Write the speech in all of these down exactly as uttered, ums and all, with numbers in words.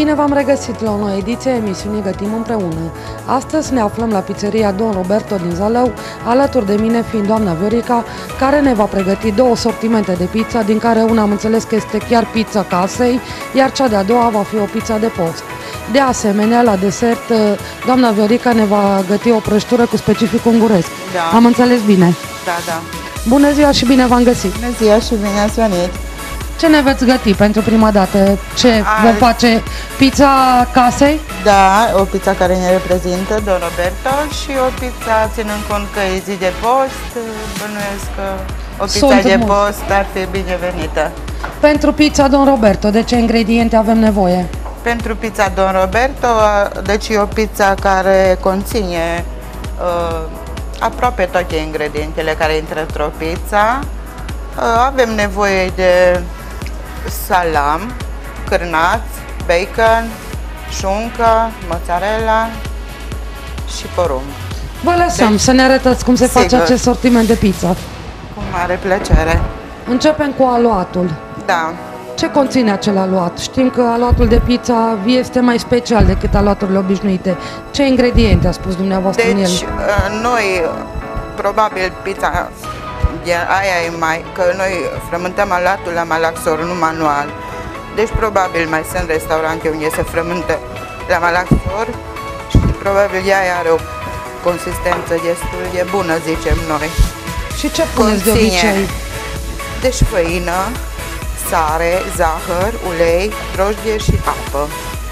Bine v-am regăsit la o nouă ediție a emisiunii Gătim Împreună. Astăzi ne aflăm la pizzeria Don Roberto din Zalău, alături de mine fiind doamna Viorica, care ne va pregăti două sortimente de pizza, din care una am înțeles că este chiar pizza casei, iar cea de-a doua va fi o pizza de post. De asemenea, la desert, doamna Viorica ne va găti o prăjitură cu specific unguresc. Da. Am înțeles bine? Da, da. Bună ziua și bine v-am găsit! Bună ziua și bine ați venit! Ce ne veți găti pentru prima dată? Ce Azi. vom face? Pizza casei? Da, o pizza care ne reprezintă, Don Roberto, și o pizza, ținând cont că e zi de post, bănuiesc că o pizza Sunt de mult. post ar fi binevenită. Pentru pizza Don Roberto, de ce ingrediente avem nevoie? Pentru pizza Don Roberto, deci e o pizza care conține uh, aproape toate ingredientele care intră într-o pizza. Uh, avem nevoie de salam, cârnați, bacon, șuncă, mozzarella și porumb. Vă lăsăm Deci, să ne arătați cum se face sigur. acest sortiment de pizza. Cu mare plăcere. Începem cu aluatul. Da. Ce conține acel aluat? Știm că aluatul de pizza este mai special decât aluaturile obișnuite. Ce ingrediente a spus dumneavoastră în el? Deci, uh, noi, probabil, pizza de aia e mai, că noi frământăm aluatul la malaxor, nu manual. Deci, probabil, mai sunt restaurante unde se frământă la malaxor și probabil ea are o consistență destul de bună, zicem noi. Și ce puneți de Conține, obicei? deci, făină, sare, zahăr, ulei, drojdie și apă.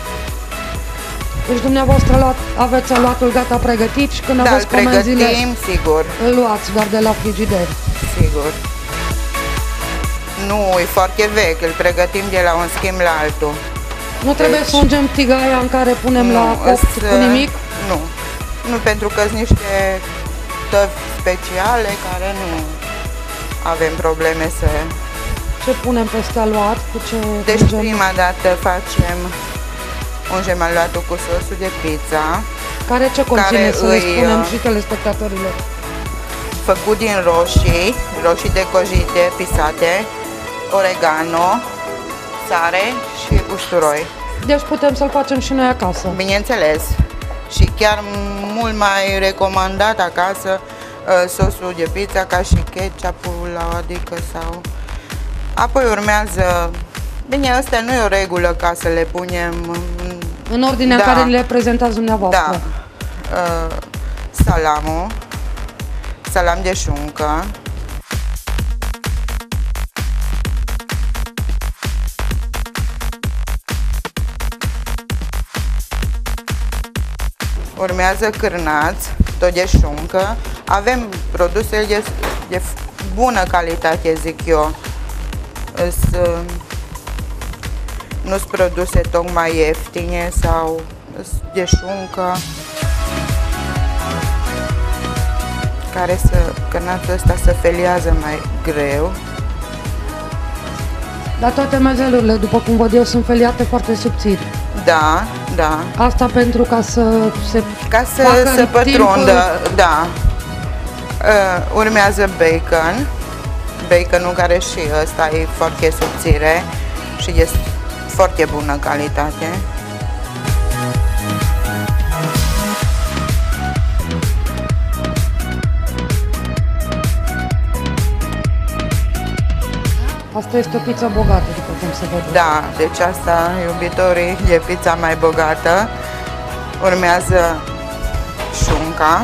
Deci dumneavoastră luat, aveți aluatul gata pregătit și când Da, îl aveți comenzile, pregătim, sigur, îl luați doar de la frigider. sigur. Nu, e foarte vechi, îl pregătim de la un schimb la altul. Nu trebuie Deci- să ungem tigaia în care punem la copt îs- cu nimic? Nu, nu, pentru că sunt niște tăvi speciale care nu avem probleme să... Ce punem peste aluat? Cu ce Deci ungem? prima dată facem, ungem aluatul cu sosul de pizza, Care ce conține, care să le îi, spunem uh, și telespectatorilor? făcut din roșii, roșii decojite, pisate, oregano, sare și usturoi. Deci putem să-l facem și noi acasă. Bineînțeles. Și chiar mult mai recomandat acasă uh, sosul de pizza ca și ketchup-ul la adică sau... Apoi urmează... Bine, asta nu e o regulă ca să le punem... în- În ordinea Da. în care le prezentați dumneavoastră. Da. Uh, salamul, salam de șuncă, urmează cârnați, tot de șuncă. Avem produse de, de bună calitate, zic eu. Îs, uh, nu sunt produse tocmai ieftine sau îs de șuncă, care să, cârnatul ăsta se feliază mai greu. Dar toate mezelurile, după cum văd eu, sunt feliate foarte subțiri. Da, da. Asta pentru ca să se Ca să facă se în pătrundă, da. Uh, urmează bacon. Baconul care și ăsta e foarte subțire și este foarte bună calitate. Asta este o pizza bogată, după cum se vede. Da, deci asta, iubitorii de pizza mai bogată. Urmează șunca.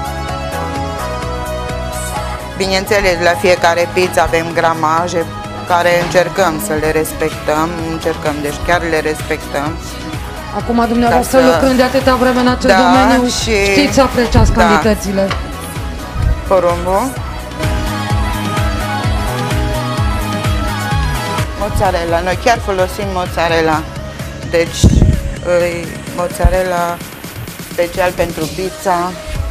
Bineînțeles, la fiecare pizza avem gramaje care încercăm să le respectăm, încercăm, deci chiar le respectăm. Acum, dumneavoastră, Ca să- lucrând de atâta vreme în acest Da, domeniu, și- știți să apreciați Da. cantitățile. Porumbul. Mozzarella, noi chiar folosim mozzarella. Deci, e mozzarella special pentru pizza.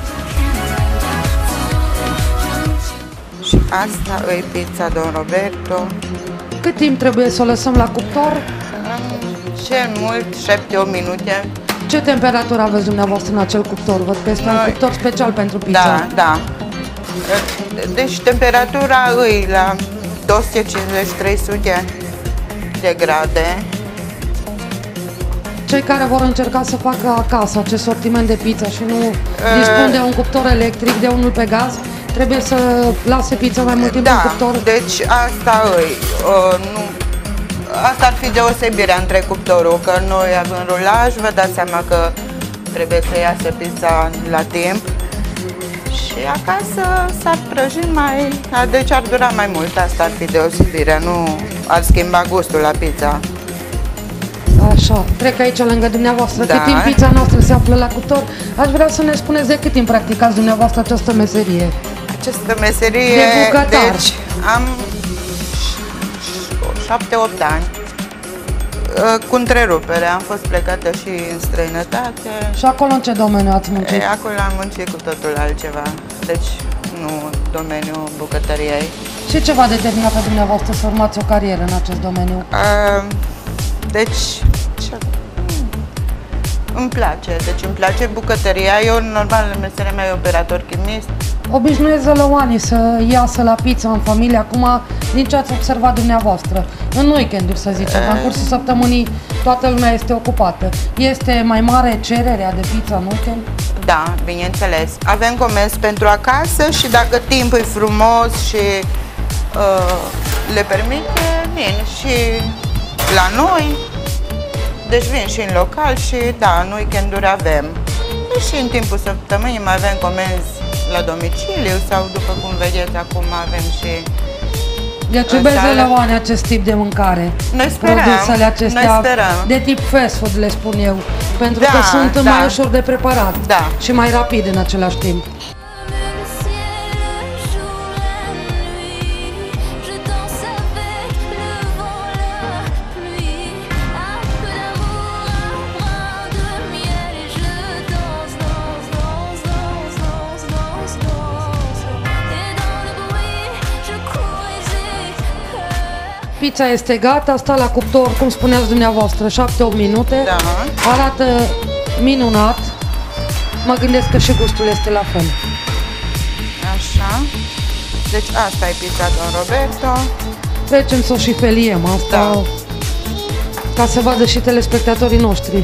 Și asta e pizza Don Roberto. Cât timp trebuie să o lăsăm la cuptor? Cel mult șapte opt minute. Ce temperatură aveți dumneavoastră în acel cuptor? Văd că este un Noi- cuptor special pentru pizza. Da, da. Deci temperatura e la două sute cincizeci trei sute de grade. cei care vor încerca să facă acasă acest sortiment de pizza și nu dispun de un cuptor electric, de unul pe gaz, trebuie să lase pizza mai mult timp da, în cuptor? Deci asta îi, uh, nu, asta ar fi deosebirea între cuptorul, că noi avem rulaj, vă dați seama că trebuie să iasă pizza la timp și acasă s-ar prăji mai, deci ar dura mai mult, asta ar fi deosebirea, nu ar schimba gustul la pizza. Așa, trec aici lângă dumneavoastră. Da. Cât timp pizza noastră se află la cuptor, aș vrea să ne spuneți de cât timp practicați dumneavoastră această meserie. Această meserie, de bucătar. Deci am șapte opt ani, cu întrerupere, am fost plecată și în străinătate. Și acolo în ce domeniu ați muncit? E, acolo am muncit cu totul altceva, deci nu domeniul bucătăriei. Și ce v-a determinat pe dumneavoastră să urmați o carieră în acest domeniu? Uh, deci, ce? Îmi place, deci îmi place bucătăria. Eu, normal, în meseria mea e operator chimist. Obișnuiesc zălăoanii să iasă la pizza în familie. Acum, din ce ați observat dumneavoastră, în weekenduri, să zicem, în cursul săptămânii, toată lumea este ocupată. Este mai mare cererea de pizza în weekend? Da, bineînțeles. Avem comenzi pentru acasă și dacă timpul e frumos și uh, le permite, vin și la noi. Deci vin și în local și da, în weekenduri avem. Și în timpul săptămânii mai avem comenzi la domiciliu sau după cum vedeți acum avem și deci iubesc zălăoane acest tip de mâncare. Noi sperăm, produsele acestea noi sperăm. De tip fast food, le spun eu, pentru da, că sunt da. mai ușor de preparat da. și mai rapid în același timp. Pizza este gata, stă la cuptor, cum spuneați dumneavoastră, șapte opt minute. Da. Arată minunat. Mă gândesc că și gustul este la fel. Așa. Deci asta e pizza Don Roberto. Trecem să o și feliem asta, da. Ca să vadă și telespectatorii noștri.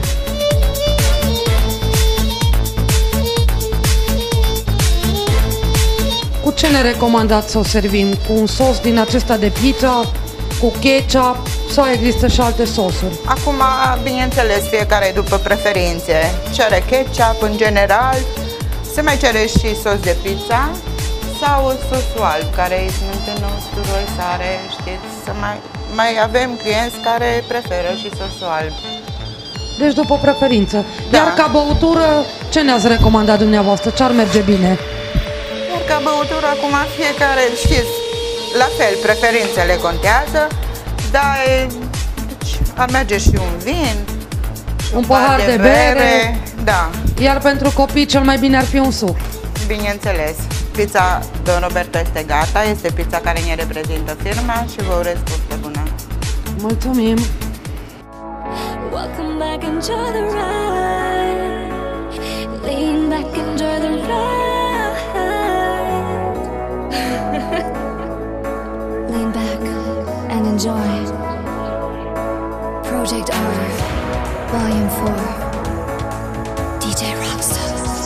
Cu ce ne recomandați să o servim? Cu un sos din acesta de pizza? Cu ketchup sau există și alte sosuri? Acum, bineînțeles, fiecare după preferințe. Cere ketchup în general, se mai cere și sos de pizza sau sosul alb, care e smântână, usturoi, sare, știți, să mai, mai avem clienți care preferă și sosul alb. Deci după preferință. Da. Iar ca băutură, ce ne-ați recomandat dumneavoastră? Ce ar merge bine? Iar ca băutură, acum fiecare, știți, la fel, preferințele contează, dar deci, ar merge și un vin, și un, un pahar de, de bere, bere, da. Iar pentru copii cel mai bine ar fi un suc. Bineînțeles, pizza Don Roberto este gata, este pizza care ne reprezintă firma și vă urez poftă bună. Mulțumim! Welcome back, enjoy the ride. Lean back, enjoy the ride. Lean back and enjoy. Project R, Volume four. D J Rockstar.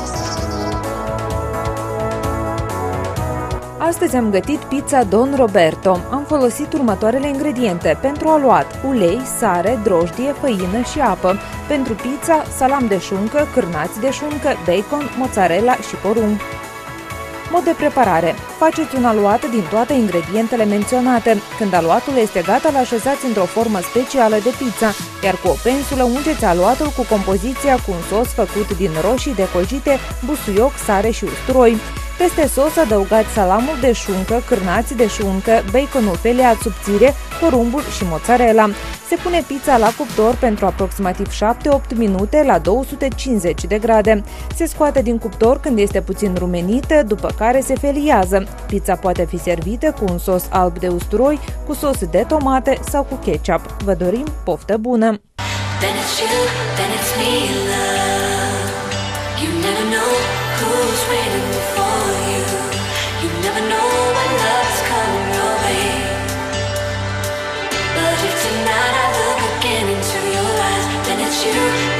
Astăzi am gătit pizza Don Roberto. Am folosit următoarele ingrediente. Pentru aluat: ulei, sare, drojdie, făină și apă. Pentru pizza: salam de șuncă, cârnați de șuncă, bacon, mozzarella și porumb. Mod de preparare: faceți un aluat din toate ingredientele menționate. Când aluatul este gata, îl așezați într-o formă specială de pizza, iar cu o pensulă ungeți aluatul cu compoziția cu un sos făcut din roșii decojite, busuioc, sare și usturoi. Peste sos adăugați salamul de șuncă, cârnați de șuncă, baconul feliat subțire, porumbul și mozzarella. Se pune pizza la cuptor pentru aproximativ șapte opt minute la două sute cincizeci de grade. Se scoate din cuptor când este puțin rumenită, după care se feliază. Pizza poate fi servită cu un sos alb de usturoi, cu sos de tomate sau cu ketchup. Vă dorim poftă bună! Then it's you, then it's me, love. You never know who's waiting for you. You never know when love's coming your way. But if tonight I look again into your eyes, then it's you.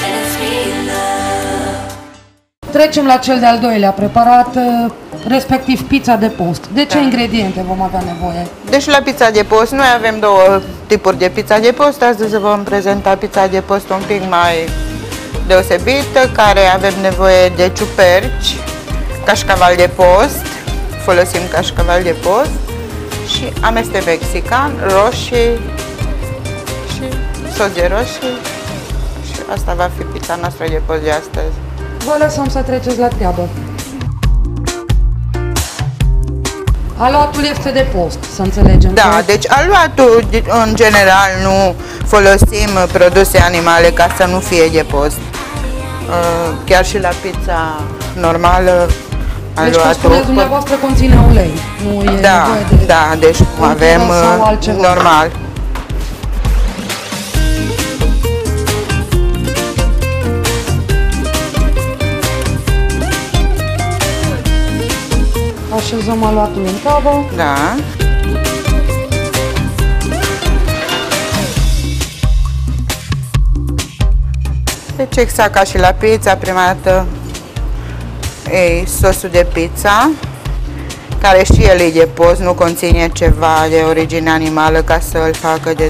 trecem la cel de-al doilea preparat, respectiv pizza de post. De ce Da. ingrediente vom avea nevoie? Deci la pizza de post, noi avem două tipuri de pizza de post. Astăzi vom prezenta pizza de post un pic mai deosebită, care avem nevoie de ciuperci, cașcaval de post, folosim cașcaval de post și amestec mexican, roșii și sos de roșii și asta va fi pizza noastră de post de astăzi. Vă lăsăm să treceți la treabă. Aluatul este de post, să înțelegem. Da, corect? deci aluatul în general nu folosim produse animale ca să nu fie de post. Uh, Chiar și la pizza normală Deci, cum spuneți aluatul. dumneavoastră, conține ulei. Nu e Da, nevoie de... da, deci untură avem sau uh, altceva. normal. Așezăm aluatul în tavă. Da. Deci exact ca și la pizza, prima dată e sosul de pizza, care și el e de post, nu conține ceva de origine animală ca să îl facă de...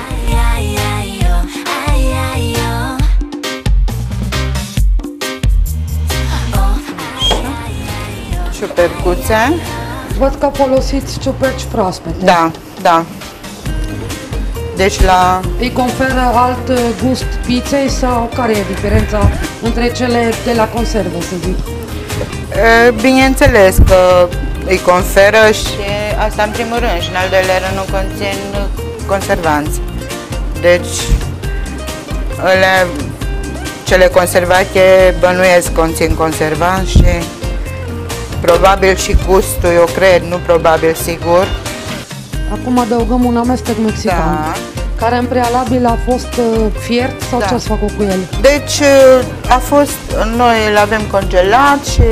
Ciupercuțe. Văd că folosiți ciuperci proaspete. Da, da. Deci la... Îi conferă alt uh, gust pizzei sau care e diferența între cele de la conservă, să zic? E, Bineînțeles că îi conferă și asta în primul rând și în al doilea rând nu conțin conservanți. Deci ele, cele conservate bănuiesc conțin conservanți și probabil și gustul, eu cred, nu probabil, sigur. Acum adăugăm un amestec mexican, Da. care în prealabil a fost uh, fiert sau Da. ce ați făcut cu el? Deci a fost, noi îl avem congelat și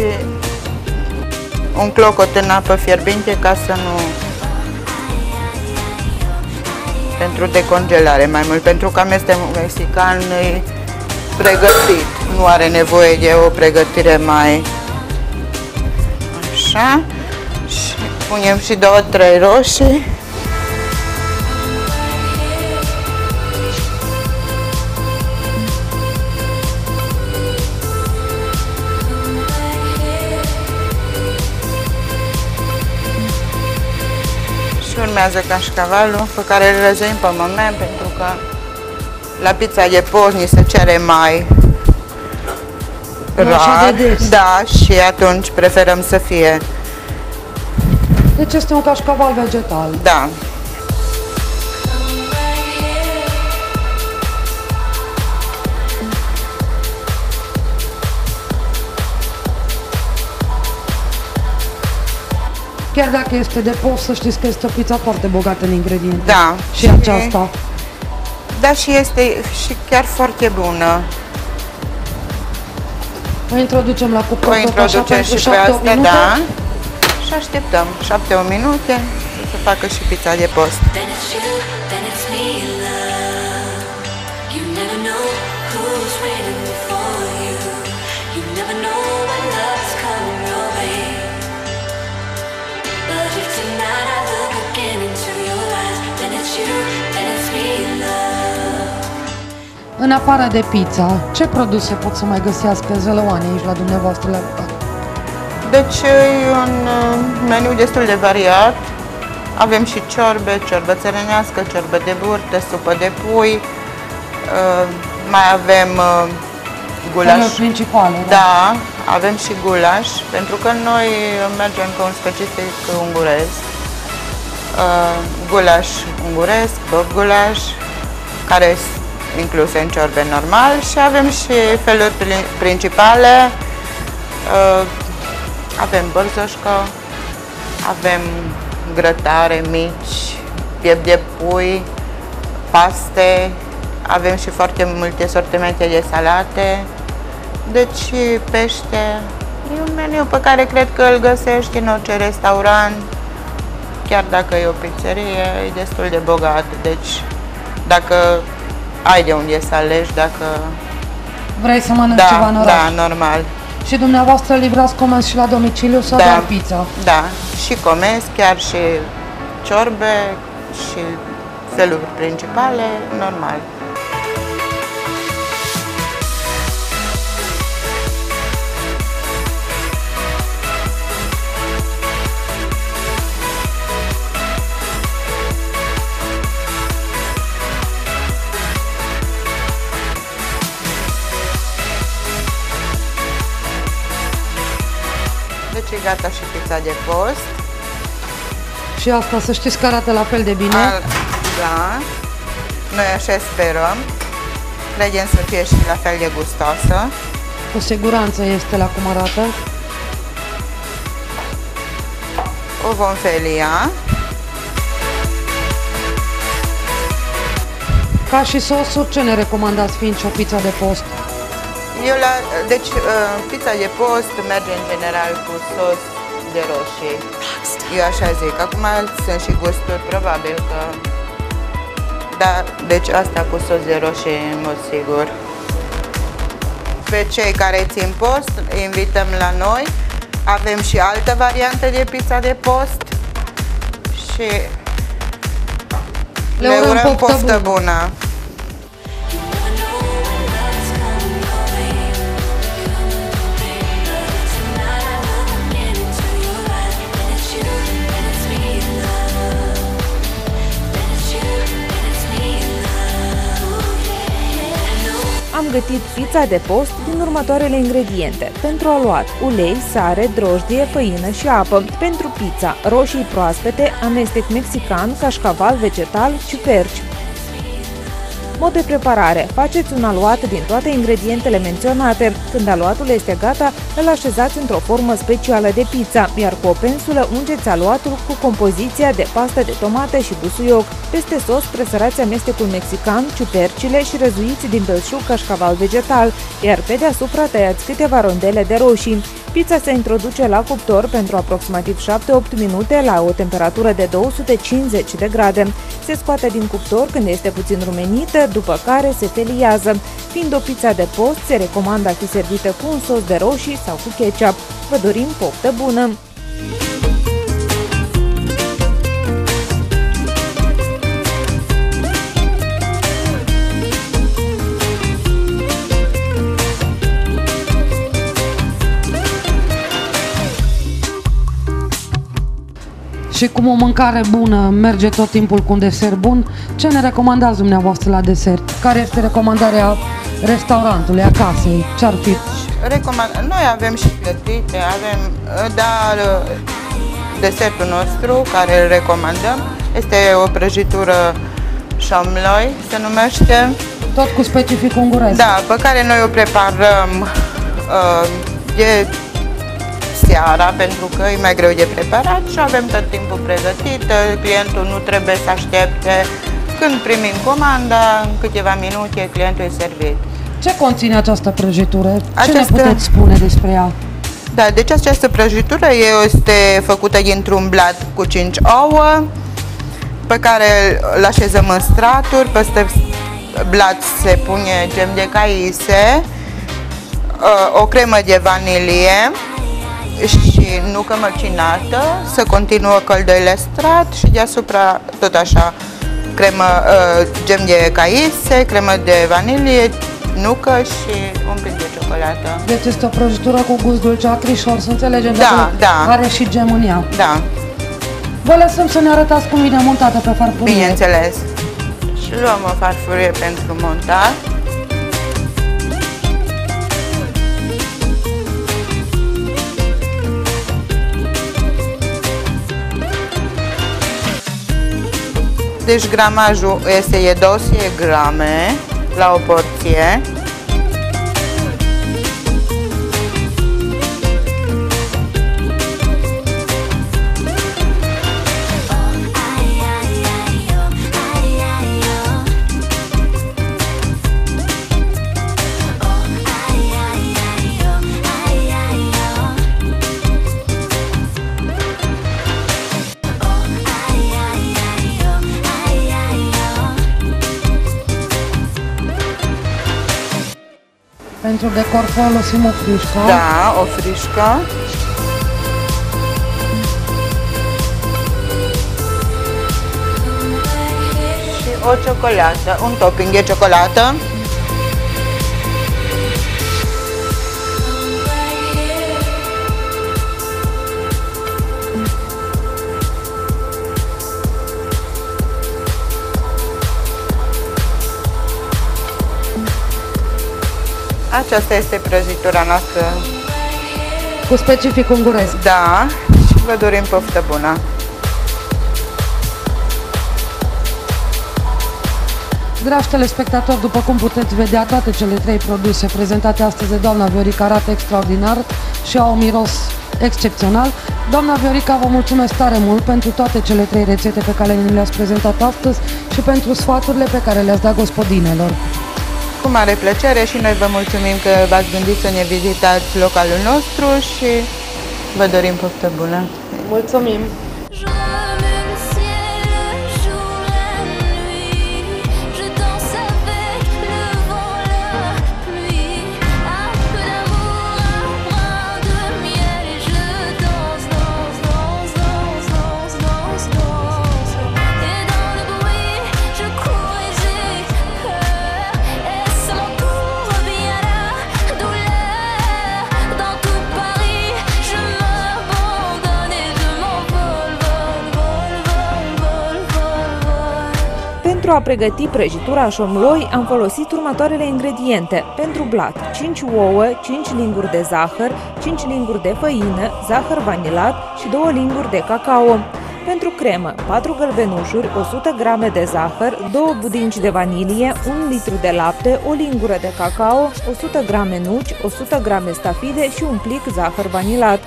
un clocot în apă fierbinte ca să nu... pentru decongelare mai mult, pentru că amestecul mexican e pregătit, nu are nevoie de o pregătire mai... Așa, și punem și două, trei roșii. Și urmează cașcavalul, pe care îl răzăim pe moment, pentru că la pizza de post ni se cere mai Nu așa rar. de des. Da, și atunci preferăm să fie, Deci este un cașcaval vegetal. da. Chiar dacă este de post, să știți că este o pizza foarte bogată în ingrediente. Da. Și aceasta. Da, și este și chiar foarte bună. O introducem la O cuptor, așa introducem pentru și pe șapte asta, minute. da. Și așteptăm șapte minute să se facă și pizza de post. Then it's you, then it's me, love. You never know who's waiting for you. You never know when love's coming your way. But if tonight I look again into your eyes, then it's you, then it's me, love. În afară de pizza, ce produse pot să mai găsească zălăoane aici la dumneavoastră la local? Deci e un uh, meniu destul de variat. Avem și ciorbe, ciorbă țărănească, ciorbă de burtă, supă de pui. Uh, mai avem uh, gulaș. Feluri principale, da? Da, avem și gulaș, pentru că noi mergem pe un specific ungurez. Uh, gulaș unguresc, bob gulaș, care sunt incluse în ciorbe normal, și avem și feluri pri- principale. Uh, avem bărzoșcă, avem grătare mici, piept de pui, paste, avem și foarte multe sortimente de salate, deci pește. E un meniu pe care cred că îl găsești în orice restaurant, chiar dacă e o pizzerie, e destul de bogat, deci dacă ai de unde să alegi, dacă... Vrei să mănânci Da, ceva în oraș? da, normal. Și dumneavoastră livrați comenzi și la domiciliu sau Da. doar pizza? Da, și comenzi, chiar și ciorbe și feluri principale, normal. Deci e gata și pizza de post. Și asta să știți că arată la fel de bine. Al, da, noi așa sperăm. Credem să fie și la fel de gustoasă. Cu siguranță este la cum arată. O vom felia. Ca și sosuri, ce ne recomandați fiind și o pizza de post? Eu la, deci uh, pizza de post merge în general cu sos de roșii. Eu așa zic. Acum sunt și gusturi, probabil că... Da, deci asta cu sos de roșii în mod sigur. Pe cei care țin post, îi invităm la noi. Avem și altă variantă de pizza de post. Și Le le urăm urăm poftă poftă bună. bună. Am gătit pizza de post din următoarele ingrediente. Pentru aluat, ulei, sare, drojdie, făină și apă. Pentru pizza, roșii proaspete, amestec mexican, cașcaval vegetal, ciuperci. Mod de preparare. Faceți un aluat din toate ingredientele menționate. Când aluatul este gata, îl așezați într-o formă specială de pizza, iar cu o pensulă ungeți aluatul cu compoziția de pastă de tomate și busuioc. Peste sos presărați amestecul mexican, ciupercile și răzuiți din belșug cașcaval vegetal, iar pe deasupra tăiați câteva rondele de roșii. Pizza se introduce la cuptor pentru aproximativ șapte-opt minute la o temperatură de două sute cincizeci de grade. Se scoate din cuptor când este puțin rumenită, după care se feliază. Fiind o pizza de post, se recomandă a fi servită cu un sos de roșii sau cu ketchup. Vă dorim poftă bună! Și cum o mâncare bună merge tot timpul cu un desert bun, ce ne recomandați dumneavoastră la desert? Care este recomandarea restaurantului, a casei? Ce-ar fi? Recomand... Noi avem și plătite, avem, dar desertul nostru, care îl recomandăm, este o prăjitură șomloi, se numește. Tot cu specific unguresc. Da, pe care noi o preparăm uh, de seara, pentru că e mai greu de preparat și avem tot timpul pregătită, clientul nu trebuie să aștepte. Când primim comanda, în câteva minute, clientul e servit. Ce conține această prăjitură? Ce Această- ne puteți spune despre ea? Da, deci această prăjitură este făcută dintr-un blat cu cinci ouă, pe care îl așezăm în straturi, peste blat se pune gem de caise, o cremă de vanilie și nucă măcinată, să continuă că al doilea strat și deasupra tot așa cremă, gem de caise, cremă de vanilie, nucă și un pic de ciocolată. Deci este o prăjitură cu gust dulce acrișor, să înțelegem, Da, că da. are și gem în ea. Da, Vă lăsăm să ne arătați cum vine montată pe farfurie. bineînțeles. Și luăm o farfurie pentru montat. Deci gramajul este de două sute grame la o porție. Pentru decor folosim o frișcă. Da, o frișcă. Și o ciocolată, un topping de ciocolată. Aceasta este prăjitura noastră. Cu specific unguresc. Da, și vă dorim poftă bună. Dragi telespectatori, după cum puteți vedea, toate cele trei produse prezentate astăzi de doamna Viorica arată extraordinar și au un miros excepțional. Doamna Viorica, vă mulțumesc tare mult pentru toate cele trei rețete pe care le-ați prezentat astăzi și pentru sfaturile pe care le-ați dat gospodinelor. Cu mare plăcere și noi vă mulțumim că v-ați gândit să ne vizitați localul nostru și vă dorim poftă bună. Mulțumim! Pentru a pregăti prăjitura șomloi am folosit următoarele ingrediente. Pentru blat, cinci ouă, cinci linguri de zahăr, cinci linguri de făină, zahăr vanilat și două linguri de cacao. Pentru cremă, patru gălbenușuri, o sută grame de zahăr, două budinci de vanilie, un litru de lapte, o lingură de cacao, o sută grame nuci, o sută grame stafide și un plic zahăr vanilat.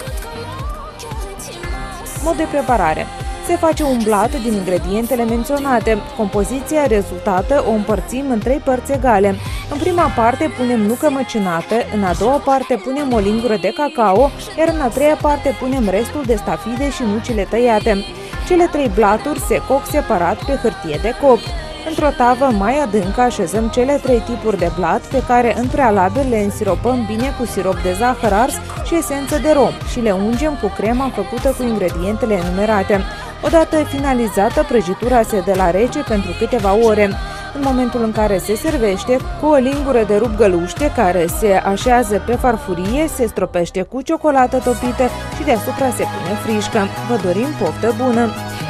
Mod de preparare. Se face un blat din ingredientele menționate. Compoziția rezultată o împărțim în trei părți egale. În prima parte punem nucă măcinată, în a doua parte punem o lingură de cacao, iar în a treia parte punem restul de stafide și nucile tăiate. Cele trei blaturi se coc separat pe hârtie de copt. Într-o tavă mai adâncă așezăm cele trei tipuri de blat pe care în prealabil le însiropăm bine cu sirop de zahăr ars și esență de rom și le ungem cu crema făcută cu ingredientele enumerate. Odată finalizată, prăjitura se dă la rece pentru câteva ore. În momentul în care se servește, cu o lingură de rup găluște care se așează pe farfurie, se stropește cu ciocolată topită și deasupra se pune frișcă. Vă dorim poftă bună!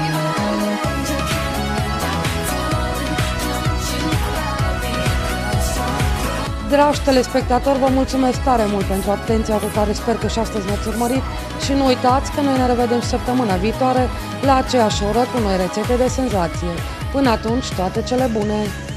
Dragi telespectatori, vă mulțumesc tare mult pentru atenția cu care sper că și astăzi ne-ați urmărit și nu uitați că noi ne revedem săptămâna viitoare la aceeași oră cu noi rețete de senzație. Până atunci, toate cele bune!